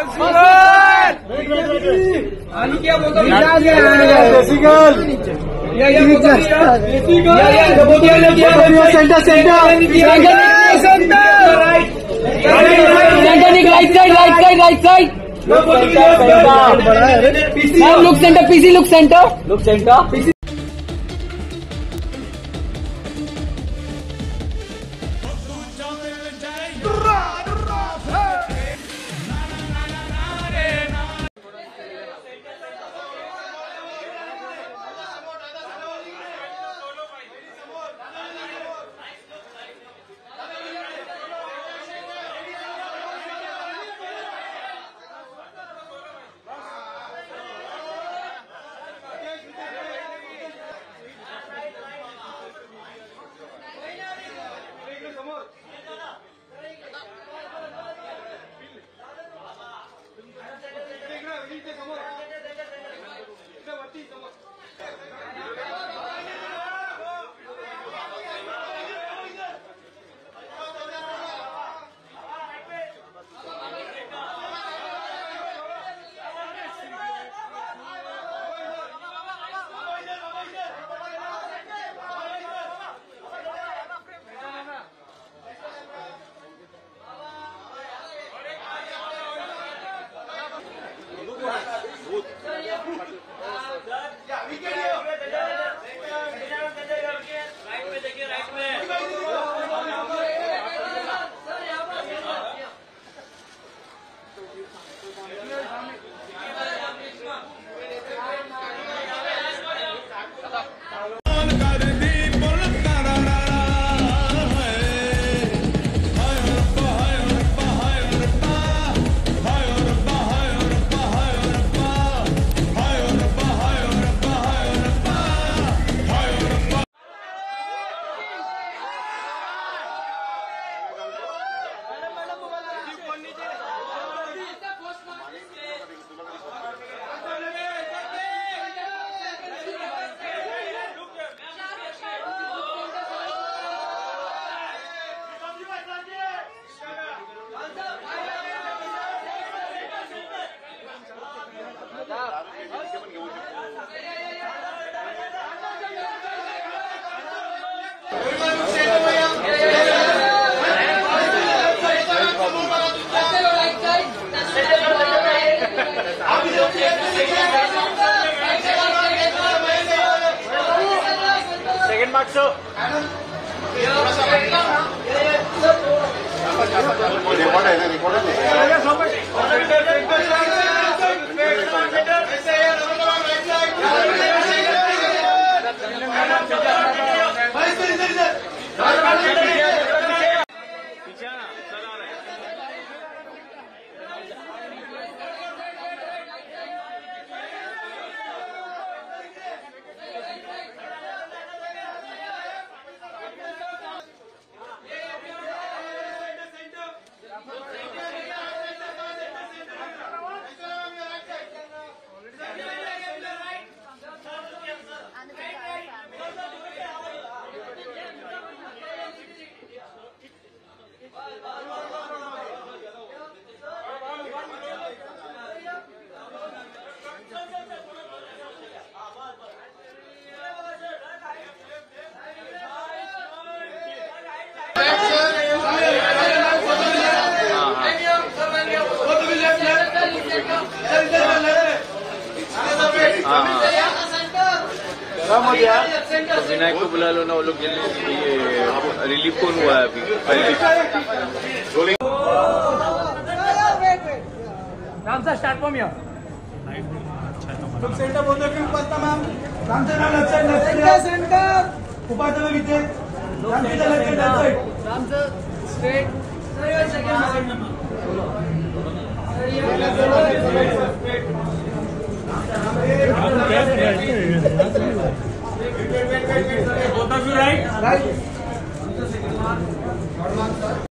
आलू क्या बोतल right side look center PC look center second marks तो विनायक को बुला लो ना, वो लोग जल्दी रिलीफ कौन हुआ है अभी Ram sir start from here तुम सेंटर बोल दो क्यों पता ma'am Ram sir left center Upadhyay Vidya Ram sir left side Ram sir straight both of you right